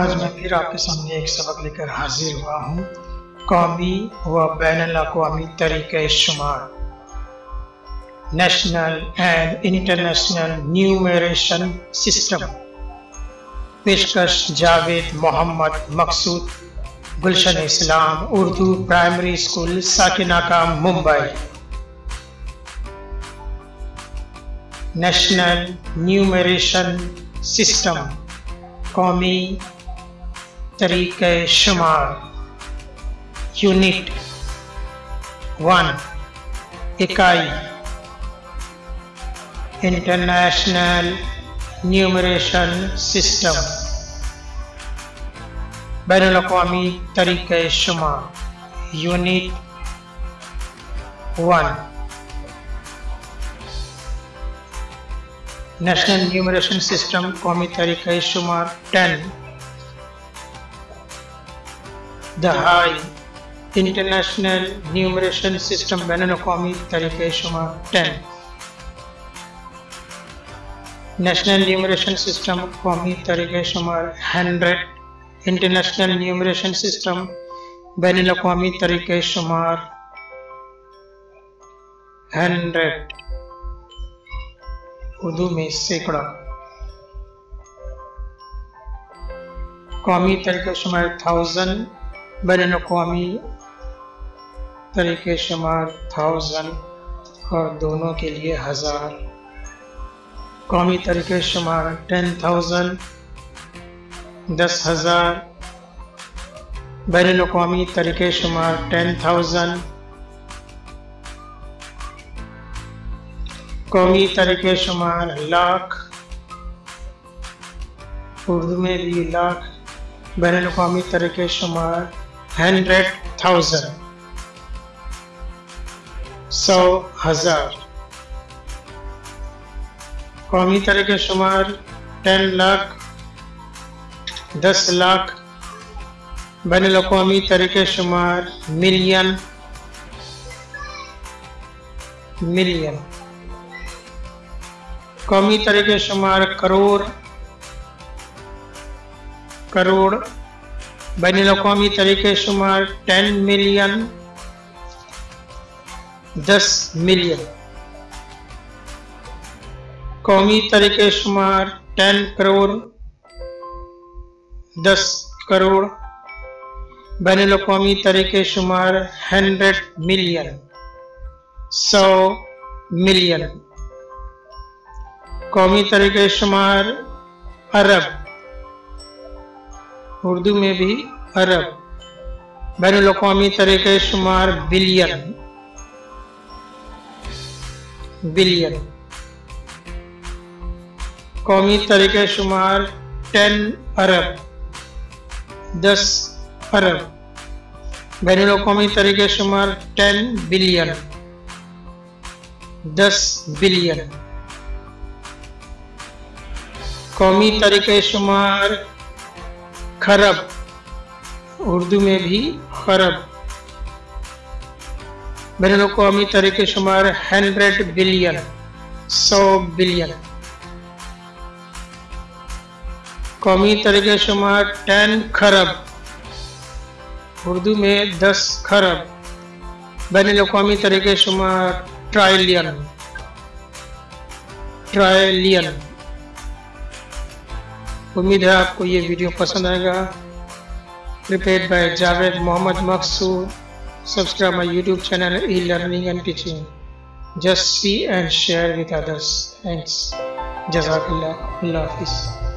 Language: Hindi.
आज मैं फिर आपके सामने एक सबक लेकर हाजिर हुआ हूँ। कौमी व बैनुल-अक़वामी तरीक़े-ए-शुमार, national and international numeration system. पेशकश Javed Mohammad Maqsood, Gulshan Islam Urdu primary school Sakinaka Mumbai. National numeration system, कौमी तरीक़े-ए-शुमार। यूनिट 1 इकाई, इंटरनेशनल न्यूमरेशन सिस्टम, बैनुल-अक़वामी तरीक़े-ए-शुमार। यूनिट 1 नेशनल न्यूमरेशन सिस्टम, कौमी तरीक़े-ए-शुमार। 10 दहाई, इंटरनेशनल न्यूमरेशन सिस्टम, बैनुल-अक़वामी तरीक़े-ए-शुमार। 10 नेशनल न्यूमरेशन सिस्टम, कौमी तरीक़े-ए-शुमार। 100 इंटरनेशनल न्यूमरेशन सिस्टम, बैनुल-अक़वामी तरीक़े-ए-शुमार। 100 उर्दू में सैकड़ा। कौमी तरीक़े-ए-शुमार 1000, बैनुल-अक़वामी तरीक़े-ए-शुमार 1000 और दोनों के लिए 1000। कौमी तरीक़े-ए-शुमार 10,000 10,000, बैनुल-अक़वामी तरीक़े-ए-शुमार 10,000। कौमी तरीक़े-ए-शुमार लाख, उर्दू में भी लाख, बैनुल-अक़वामी तरीक़े-ए-शुमार 100,000 100,000। कौमी तरीक़े-ए-शुमार 10 लाख 10 लाख, बैनुल-अक़वामी तरीक़े-ए-शुमार मिलियन मिलियन। कौमी तरीक़े-ए-शुमार करोड़ करोड़, बैनुल-अक़वामी तरीक़े-ए-शुमार 10 मिलियन 10 मिलियन। कौमी तरीक़े-ए-शुमार 10 करोड़ 10 करोड़, बैनुल-अक़वामी तरीक़े-ए-शुमार 100 मिलियन 100 मिलियन। कौमी तरीक़े-ए-शुमार अरब, उर्दू में भी अरब, बैनुल-अक़वामी तरीक़े-ए-शुमार बिलियन बिलियन। कौमी तरीक़े-ए-शुमार 10 अरब 10 अरब, बैनुल-अक़वामी तरीक़े-ए-शुमार 10 बिलियन 10 बिलियन। कौमी तरीक़े-ए-शुमार खरब, उर्दू में भी खरब, बैनुल-अक़वामी तरीक़े-ए-शुमार 100 बिलियन 100 बिलियन। कौमी तरीक़े-ए-शुमार 10 खरब, उर्दू में 10 खरब, बैनुल-अक़वामी तरीक़े-ए-शुमार ट्राइलियन ट्राइलियन। उम्मीद है आपको ये वीडियो पसंद आएगा। Prepared by Javed Mohammad Maqsood. Subscribe my YouTube channel e-learning and teaching. Just see and share with others. Thanks. जज़ाकल्लाह। अल्लाह हाफ़िज़।